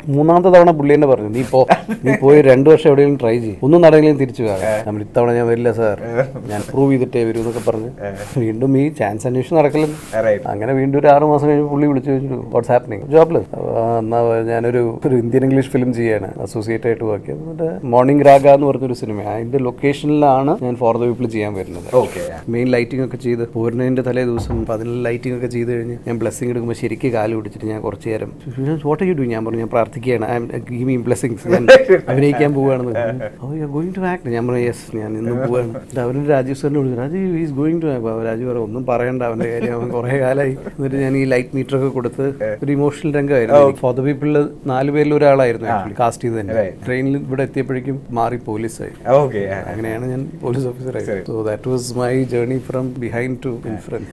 മൂന്നാമത്തെ തവണ പുള്ളി തന്നെ പറഞ്ഞു, നീ പോയി 2 വർഷം എവിടെയെങ്കിലും ട്രൈ ചെയ്യും, ഒന്നും നടന്നെങ്കിലും തിരിച്ചു നമ്മൾ ഇത്തവണ ഞാൻ വരില്ല സാർ, ഞാൻ പ്രൂവ് ചെയ്തിട്ടേ വരൂ എന്നൊക്കെ പറഞ്ഞ് വീണ്ടും ഈ ചാൻസ് അന്വേഷണം നടക്കലും. അങ്ങനെ വീണ്ടും ഒരു 6 മാസം കഴിഞ്ഞ് പുള്ളി വിളിച്ചു ചോദിച്ചു വാട്ട്സ് ഹാപ്പനിങ്, ജോബ്ലെസ്. എന്നാ ഞാനൊരു ഇന്ത്യൻ ഇംഗ്ലീഷ് ഫിലിം ചെയ്യാണ്, അസോസിയേറ്റ് ആയിട്ട് വർക്ക് ചെയ്യുന്നത്. എന്നിട്ട് മോർണിംഗ് രാഗ എന്ന് പറഞ്ഞൊരു സിനിമ, അതിന്റെ ലൊക്കേഷനിലാണ് ഞാൻ ഫോർ ദ പീപ്പിൾ ചെയ്യാൻ വരുന്നത്. മെയിൻ ലൈറ്റിംഗ് ഒക്കെ ചെയ്ത് പോരുന്നതിന്റെ തലേ ദിവസം അതിനുള്ള ലൈറ്റിംഗ് ഒക്കെ ചെയ്ത് കഴിഞ്ഞ് ഞാൻ ബ്ലെസ്സിംഗ് എടുക്കുമ്പോൾ ശരിക്കും കാല് പിടിച്ചിട്ട് ഞാൻ കുറച്ച് നേരം വാട്ട് ആർ യു ഡൂയിങ്, ഞാൻ പറഞ്ഞു ഞാൻ പ്രാർത്ഥിക്കുകയാണ്, ഗിവ് മീ ബ്ലെസ്സിങ്സ്, ഞാൻ അഭിനയിക്കാൻ പോവുകയാണെന്ന്. ഗോയിങ് ടു ആക്ട്, ഞാൻ പറഞ്ഞു യെസ് ഞാൻ ഇന്ന് പോവുകയാണ്. അവരുടെ രാജീവ് സാറിനെ വിളിച്ചു, Rajeev is going to act. Rajeev പറഞ്ഞു ഒന്നും പറയണ്ട അവന്റെ കാര്യം, അവൻ കുറെ കാലമായി. എന്നിട്ട് ഞാൻ ഈ ലൈറ്റ് മീറ്റർ ഒക്കെ കൊടുത്ത് ഒരു ഇമോഷണൽ രംഗമായിരുന്നു. ഫോർ ദ പീപ്പിളിൽ 4 പേരിൽ ഒരാളായിരുന്നു കാസ്റ്റ് ചെയ്ത് തന്നെ. ട്രെയിനിൽ ഇവിടെ എത്തിയപ്പോഴേക്കും മാറി പോലീസായി. അങ്ങനെയാണ് ഞാൻ പോലീസ് ഓഫീസറായി. So that was my journey from behind to in front.